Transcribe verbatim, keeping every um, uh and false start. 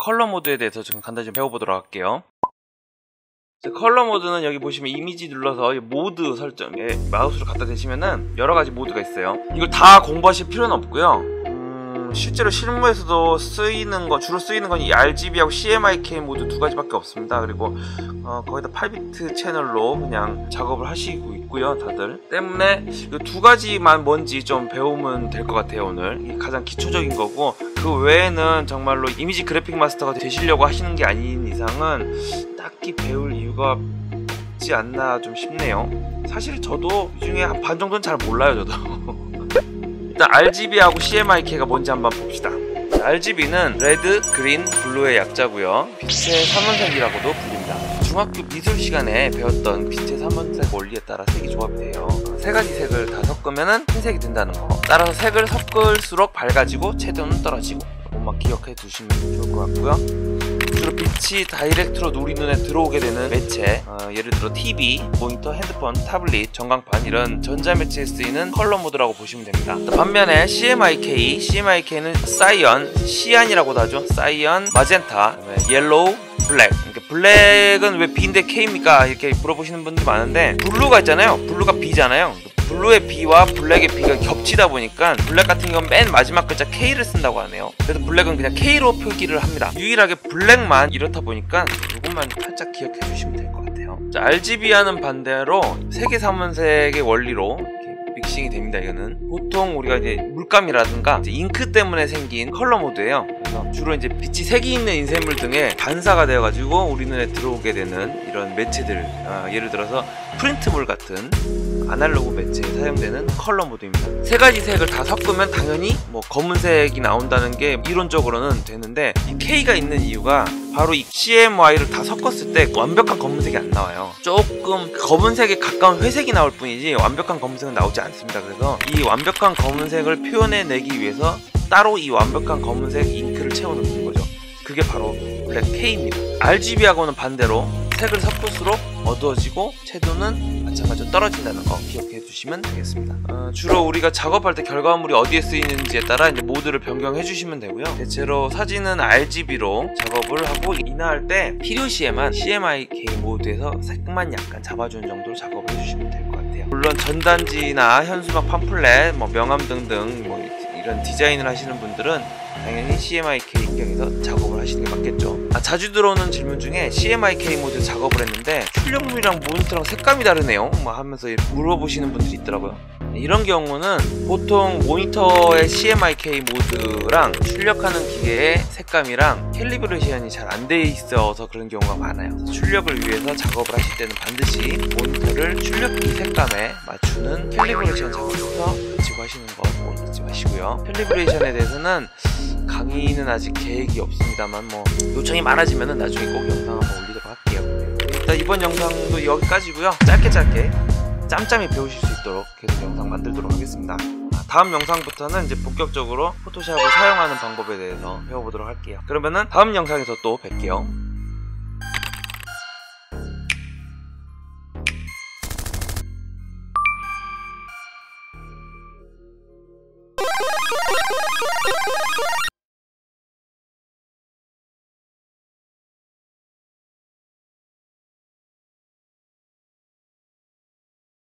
컬러 모드에 대해서 좀 간단히 좀 배워보도록 할게요. 컬러 모드는 여기 보시면 이미지 눌러서 모드 설정에 마우스를 갖다 대시면은 여러가지 모드가 있어요. 이걸 다 공부하실 필요는 없고요. 음, 실제로 실무에서도 쓰이는 거, 주로 쓰이는 건 이 알지비하고 씨엠와이케이 모드 두 가지밖에 없습니다. 그리고 어, 거의 다 팔 비트 채널로 그냥 작업을 하시고 있고요, 다들. 때문에 이 두 가지만 뭔지 좀 배우면 될 것 같아요, 오늘. 이게 가장 기초적인 거고, 그 외에는 정말로 이미지 그래픽 마스터가 되시려고 하시는 게 아닌 이상은 딱히 배울 이유가 없지 않나 좀 싶네요. 사실 저도 이 중에 한 반 정도는 잘 몰라요, 저도. 일단 알지비하고 씨엠와이케이가 뭔지 한번 봅시다. 알지비는 레드, 그린, 블루의 약자고요. 빛의 삼원색이라고도 불립니다. 중학교 미술 시간에 배웠던 빛의 삼원색 원리에 따라 색이 조합이 돼요. 세 가지 색을 다 섞으면 흰색이 된다는 거. 따라서 색을 섞을수록 밝아지고 채도는 떨어지고. 이것만 기억해 두시면 좋을 것 같고요. 주로 빛이 다이렉트로 우리 눈에 들어오게 되는 매체, 어, 예를 들어 티비, 모니터, 핸드폰, 타블릿, 전광판 이런 전자매체에 쓰이는 컬러 모드라고 보시면 됩니다. 반면에 씨엠와이케이, 씨엠와이케이는 사이언, 시안이라고도 하죠. 사이언, 마젠타, 옐로우, 블랙. 그러니까 블랙은 왜 B인데 K입니까? 이렇게 물어보시는 분들이 많은데, 블루가 있잖아요. 블루가 B잖아요. 블루의 B와 블랙의 B가 겹치다 보니까 블랙 같은 경우는 맨 마지막 글자 K를 쓴다고 하네요. 그래서 블랙은 그냥 K로 표기를 합니다. 유일하게 블랙만 이렇다 보니까 이것만 살짝 기억해 주시면 될 것 같아요. 자, 알지비와는 반대로 색의 삼원색의 원리로 믹싱이 됩니다. 이거는 보통 우리가 이제 물감이라든가 이제 잉크 때문에 생긴 컬러 모드예요. 그래서 주로 이제 빛이 색이 있는 인쇄물 등에 반사가 되어가지고 우리 눈에 들어오게 되는 이런 매체들, 어, 예를 들어서 프린트물 같은 아날로그 매체에 사용되는 컬러 모드입니다. 세 가지 색을 다 섞으면 당연히 뭐 검은색이 나온다는 게 이론적으로는 되는데, 이 K가 있는 이유가 바로 이 씨엠와이를 다 섞었을 때 완벽한 검은색이 안 나와요. 조금 검은색에 가까운 회색이 나올 뿐이지 완벽한 검은색은 나오지 않습니다. 그래서 이 완벽한 검은색을 표현해내기 위해서 따로 이 완벽한 검은색 잉크를 채워넣는 거죠. 그게 바로 블랙 K입니다. 알지비하고는 반대로 색을 섞을수록 어두워지고 채도는 마찬가지로 떨어진다는 거 기억해 주시면 되겠습니다. 어, 주로 우리가 작업할 때 결과물이 어디에 쓰이는지에 따라 이제 모드를 변경해 주시면 되고요. 대체로 사진은 알지비로 작업을 하고, 인화할 때 필요시에만 씨엠와이케이 모드에서 색만 약간 잡아주는 정도로 작업을 해주시면 될 것 같아요. 물론 전단지나 현수막 팜플렛, 뭐 명함 등등 뭐 이런 디자인을 하시는 분들은 당연히 씨엠와이케이 인경에서 작업을 하시는 게 맞겠죠. 아, 자주 들어오는 질문 중에 씨엠와이케이 모드 작업을 했는데 출력물이랑 모니터랑 색감이 다르네요 뭐 하면서 물어보시는 분들이 있더라고요. 이런 경우는 보통 모니터의 씨엠와이케이 모드랑 출력하는 기계의 색감이랑 캘리브레이션이 잘 안 돼 있어서 그런 경우가 많아요. 출력을 위해서 작업을 하실 때는 반드시 모니터를 출력기 색감에 맞추는 캘리브레이션 작업부터 가지고 하시는 거 잊지 마시고요. 캘리브레이션에 대해서는 강의는 아직 계획이 없습니다만, 뭐 요청이 많아지면 나중에 꼭 영상 한번 올리도록 할게요. 일단 이번 영상도 여기까지고요. 짧게 짧게 짬짬이 배우실 수 있도록 계속 영상 만들도록 하겠습니다. 다음 영상부터는 이제 본격적으로 포토샵을 사용하는 방법에 대해서 배워보도록 할게요. 그러면은 다음 영상에서 또 뵐게요.